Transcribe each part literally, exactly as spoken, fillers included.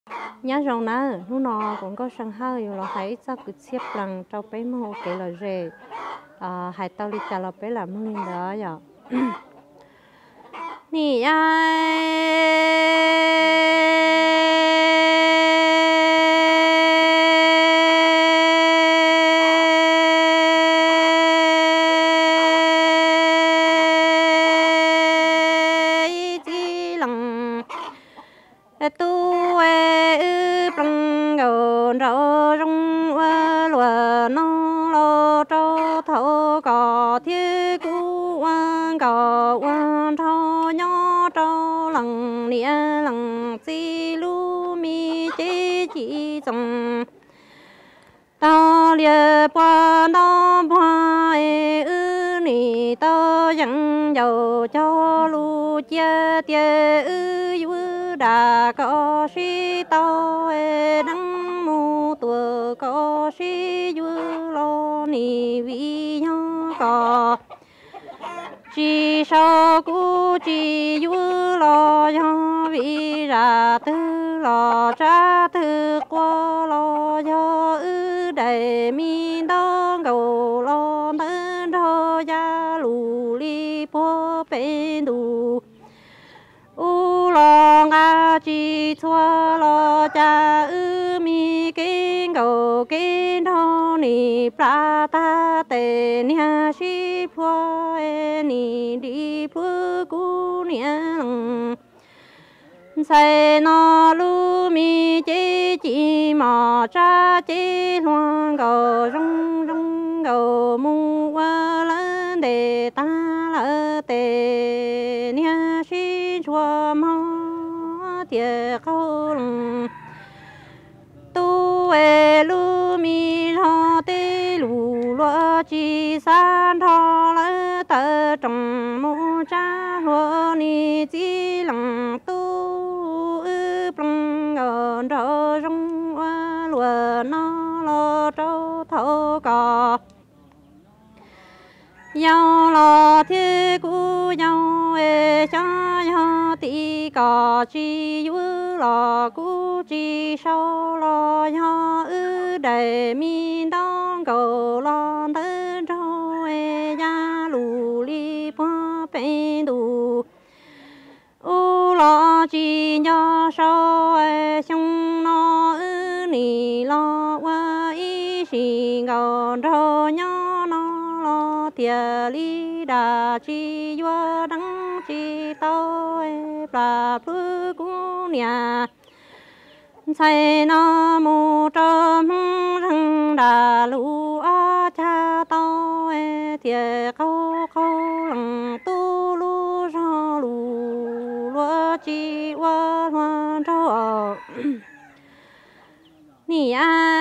nhớ rồi nè lúc nào cũng có sân hơi rồi thấy sao cứ xếp lần trâu bé mô kể là rề à hai tao đi chả là bé làm lên đó giờ nè ai chỉ lòng tu ê bằng gòn rau rong lúa non lo trâu thổ cỏ thiết cú quan cỏ quan thâu nhỏ trâu lằng nia lằng xi lu mi chế chỉ dòng tao liệt qua tao qua ư nì tao dẫn dầu cho lu chia tia ư ư đã có si tao đăng mu tua có si ư lo nì vi nhau có chỉ sau cú chỉ ư lo cho vi ra tư lo ra tư qua lo cho ư đầy mi đó cầu lo thân thô gia lù li po bên đủ u lo nga chi chua lo cha ư mi kinh cầu kinh thô ni pra ta tê nia si po ni đi pu cu nia sai nó lu mi chế chỉ mò cha chế loan cầu rong rong cầu mu qua lên để ta lỡ tề nia si chua mò tiệt câu lòng tu e lu mi ho tê lu lo chi san tho lỡ tơ trong mu cha lo ni chi lòng tu ngọn trâu rong hoa lúa nó lo trâu thâu cò nhau lo thiết cú nhau ê cho nhau tí cò chi ư lo cú chi sau lo nhau ư đầy mi đón cầu lo thân trâu ê ya lù li po bên đủ u lo chi nhỏ sao xong nó ư nì lo qua ý xì gòn rô nhỏ nó lo tia li đà chi yo đắng chi tao bà phứ cú nhà sai nó mù trâm răng đà lũ á cha tao tia câu câu lằng tu lu rô lù lúa chi hoa hoa trâu nì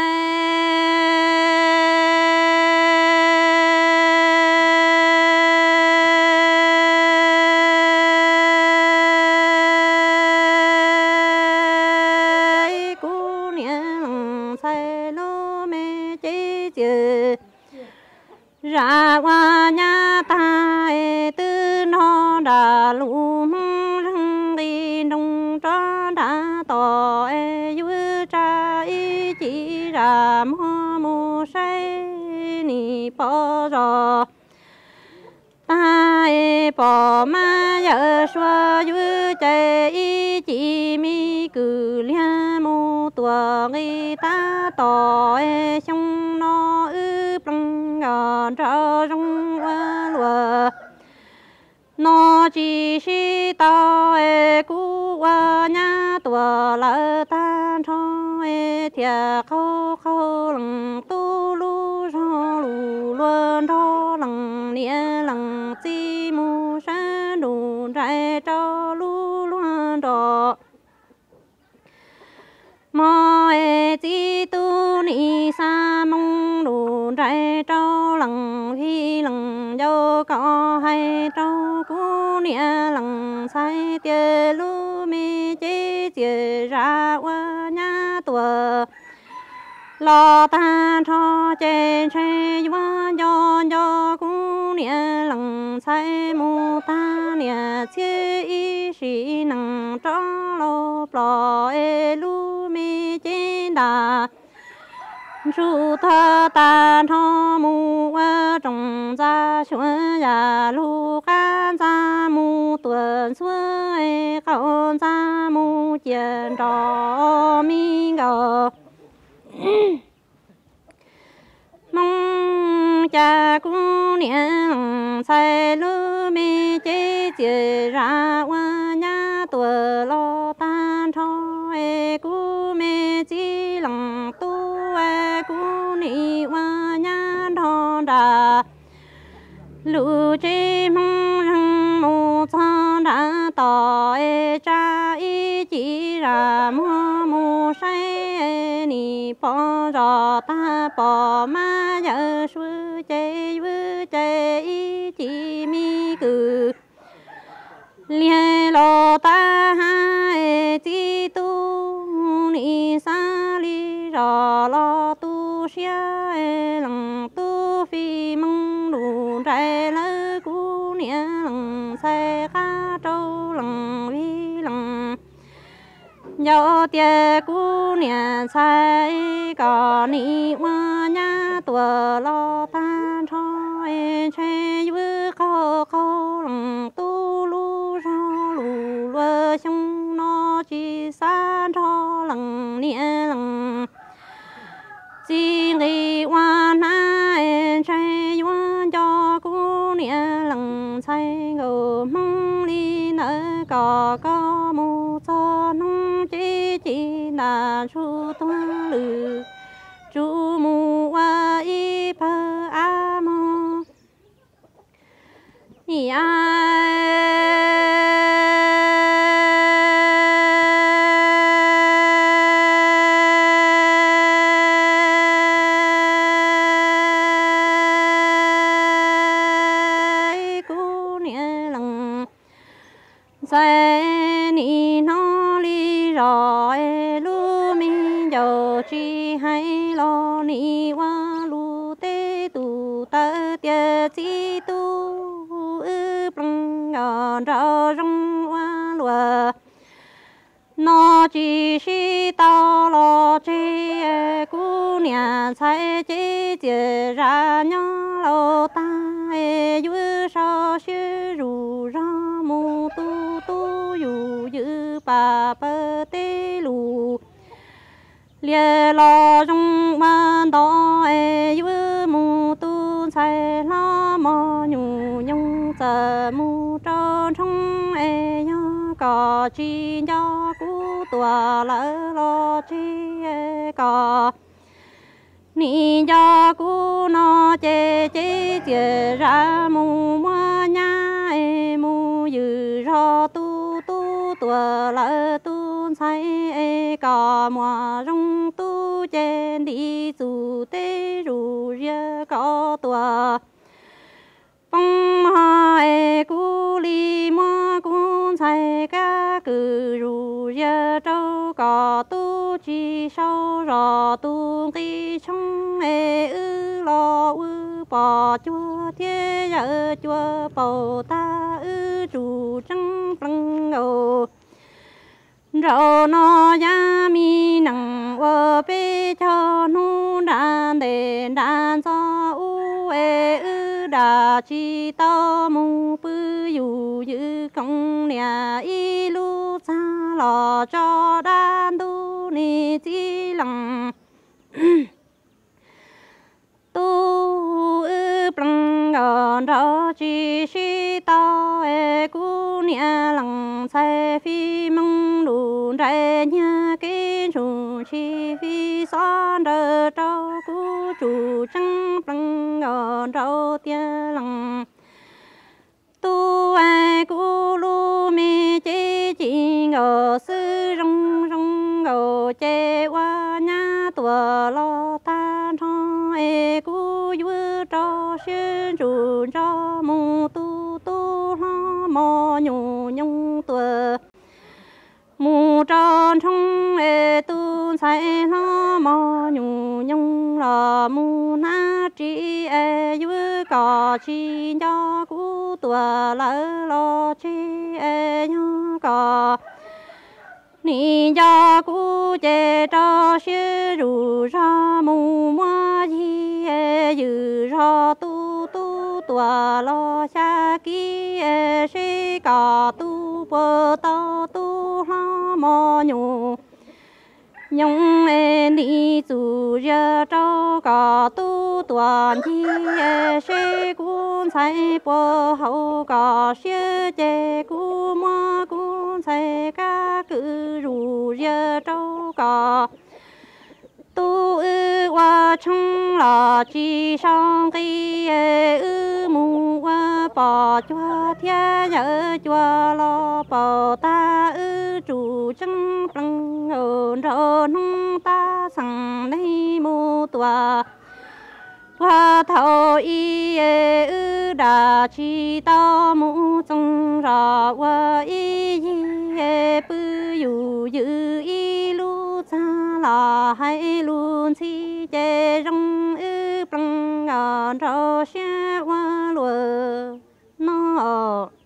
ai cú niệm sai lô mê chế chữ ra qua nhà ta tư nó đã lũ răng đi đông cho đã tỏ yu cha ý chỉ ra mô mô say ni bỏ rõ ta bỏ ma giờ xua yu chạy ý chỉ mi cử lia mô tua người ta tỏ xong nó ư bằng ngọn trâu rong hoa lúa nó chỉ si tao cú qua nhà tua lỡ tan cho thiệt khâu khâu lằng tu lu cho lù luôn cho lằng nia lằng chi mu sa đủ trái cho lu luôn đó mò chi tu ni sa mong đủ trái cho lằng khi lằng dâu có hay cho cú nia lằng sai tia lu mi chế chế ra qua nhà tua lo ta cho trên chơi hoa cho cho cũng niệm lăng sai mu ta niệm chia ý sĩ năng cho lo lo e lu mi trên đà chú thơ ta cho mu ở trong gia xuân ya lu can gia mu tuần xuân e khẩu gia mu chiến trò mi ngờ mong cha cũng niệm sai lu mi chế chế ra qua nhà tuổi lo tan cho e cu mi chỉ lòng tu e cu ni qua nhà thọ đà lu chế mong rằng mu cha đã tỏ e cha ý chỉ ra mu mu sai ni bỏ rõ ta bỏ ma giờ suy chế với chế ý chỉ mi cử liên lo ta hai chỉ tu ni sa li rõ lo tu xia lòng tu phi mong đủ trái lỡ cú nia lòng xe cá trâu lòng vi lòng do tia cú nia sai có ni qua nhà tuổi lo tan cho e chơi với khó khó lòng tu lu cho lu lúa xong nó chỉ xa cho lòng nia lòng chỉ nghĩ qua na e chơi qua cho cú nia lòng sai ngờ mong đi nở có có mu cho nông chỉ chỉ là chú toan lử chú mu a y pa a mo sai ni nó li rõ e lu mi dầu chi hay lo ni wa lu tê tu ta tia chi tu ư plong ngọn rau rong wa lùa nó chỉ si tao lo chi e cu nhà sai chi chia ra nhau lo ta e yu sao sư ru ra mu tu tu yu yu ba ba tê lu lia lo trong ban đó e yu mu tu sai lo mo nhu nhung giờ mu cho trong e nhớ có chi nhớ cú tua lỡ lo chi e có ni cho cú nó chế chế chế ra mu mua nhà e mu dư ra tu tu tua lỡ tu sai e có mua rong tu trên đi dù tê ru ria có tua bông hoa e cu li mua cuốn sai cá cử ru ria trâu có tu chi sâu rò tu ti trong e ư lo ư bỏ chua thế giờ chua bầu ta ư ru trăng plăng ngô rau nó ya mi nằng vơ bê cho nu đàn đền đàn cho u e ư đà chi to mu bư yu yu công nhà y lu cha lò cho đàn tu ni chi lằng tu ư plăng ngọn rau chi si to e cu nia lằng sai phi mong đủ trái nhà cái chủ chi phi son đờ trâu cu chủ trăng plăng ngọn rau tia lằng tu ai cu lu mi chi chi ngờ sư rong rong ngờ che qua nhà tua lo ta cho e cu yu cho xuyên chủ cho mu tu tu lo mò nhu nhung tua mu tròn trong e tu cuốn sai nó mò nhung nhung là mu na chi e yu có chi cho cú tua lỡ lo chi e nhớ có ni cho cú chế cho sư ru ra mu ma chi e yu ra tu tu tua lo xa ki e si cả tu bơ ta tu ha mò nhung nhung e ni zu ra trao cả tu toàn chi e se cuốn sai bơ hậu cả se chế cu ma cuốn sai ca cứ ru ra trao cả tu ư qua chung là chi sang cái ư mu qua bỏ cho thiên nhớ cho lo bỏ ta ư chủ chân bằng ổn rồi nông ta sang đây mu tua hoa thầu y ư đà chi ta mu trong ra qua y bư yu yu y lu cha là hay luôn chi chế rong ư bằng ngàn rau xe hoa lúa nó